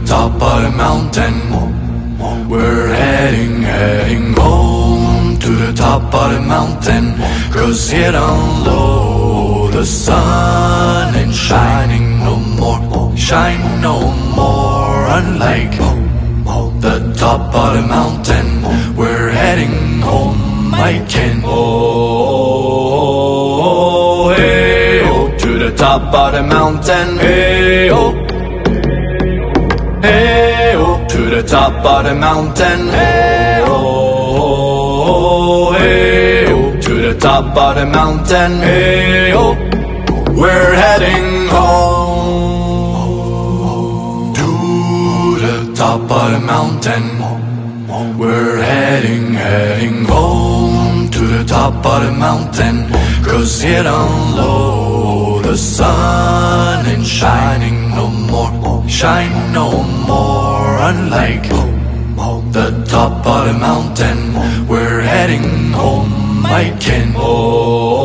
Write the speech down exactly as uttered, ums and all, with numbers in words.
top of the mountain. We're heading, heading home to the top of the mountain. 'Cause here down low the sun ain't shining no more, shine no more. Unlike the top of the mountain, we're heading home again. Oh, hey, oh, to the top of the mountain. Hey, oh, hey, oh, to the top of the mountain. Hey, oh, hey, oh, to the top of the mountain. Hey, oh, we're heading home to the top of the mountain. We're heading, heading home to the top of the mountain. 'Cause here down low the sun ain't shining no more, shine no more. Unlike the top of the mountain, we're heading home again. Oh,